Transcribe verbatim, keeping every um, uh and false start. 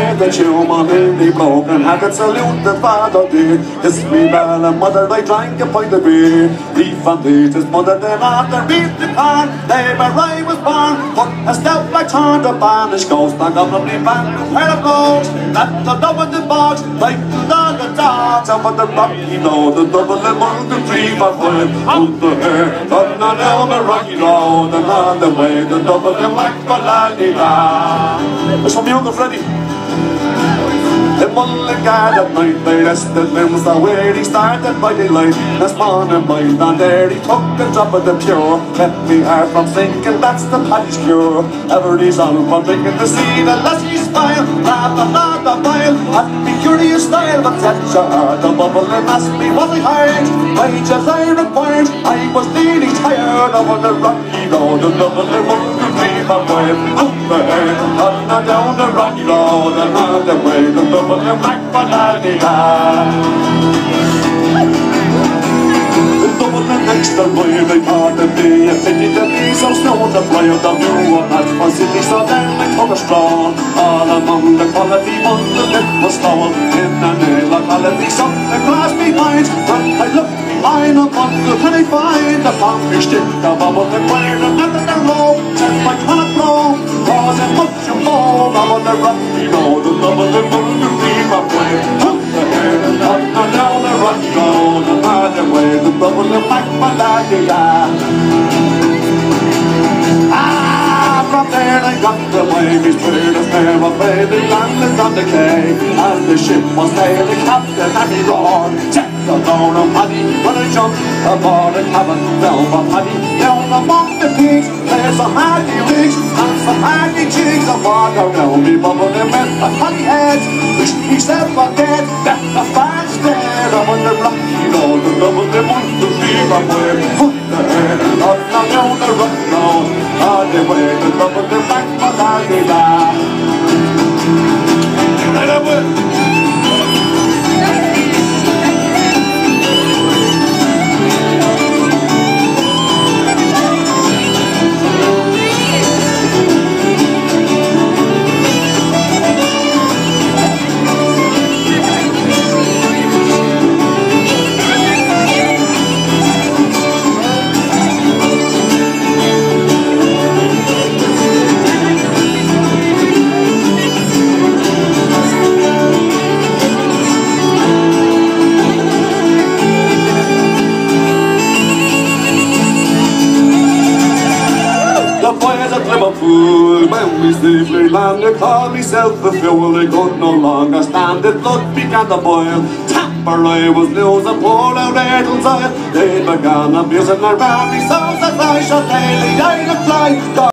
made the human really broken. Had to salute the father did. Kiss me well and mother, I drank a pint of beer. Beef and beat his mother, then after beat the pan. They were I was born, but a step I turned a banish ghost. I got lovely band of hair of gold. That the double the box, like the dog the dogs. And for the rocky road, the double the one, the three, but five. Put the hair, but not down the rocky road. And on the way, the double the whack, but la di da. It's from Yoga Freddy. The mullen guard at night, they rested limbs the way he started by daylight. This morning by down there he took a drop of the pure. Kept me heart from sinking, that's the paddy's cure. Everybody's on from drinking to see the lassie smile. Laugh and laugh the while, at me curious style. But that's a heart, the bubble and asked me was I hired. Wages I required, I was nearly tired. I on the rocky road, and double and one to three my way. Up the air, up and down the rocky road, and on the way, the double and back for la-di-da. The double and extra boy, they pardon me. A pity that me so slow to play out the new one at for city, so then I took a straw. All among the quality one, the lip was stalled. In a new locality, something crossed me mind. But I looked behind a bundle, can I find the pumpy stick, the bubble, the queer, the nothing the low. Said my cannot blow, cause it much and more. I on the rocky road, the double and one to three my way. Up the air, up and down the rocky road, and on the way, the double and back my la-di-da. Ah, from there I got the wavy spirit of fair of baby landed on the quay. And the ship was there, the captain and he roared. Check the door of Paddy, when I jumped aboard the cabin, down from Paddy, down among the pigs. There's some hardy rigs and some hardy jigs. And water down me bubble and met a funny head. Wish me self a dead, that the fans dead. I'm on the rocky road, the double the one to three my way. Put the head, up and down the rocky road. On the way, the double the back for la-di-da. And I will. Liverpool, when we safely landed, called myself a fool. I could no longer stand it, blood began to boil. Tapper I was losing, poured out Ertle's oil. They began abusing their family, so as I shall daily die to fly.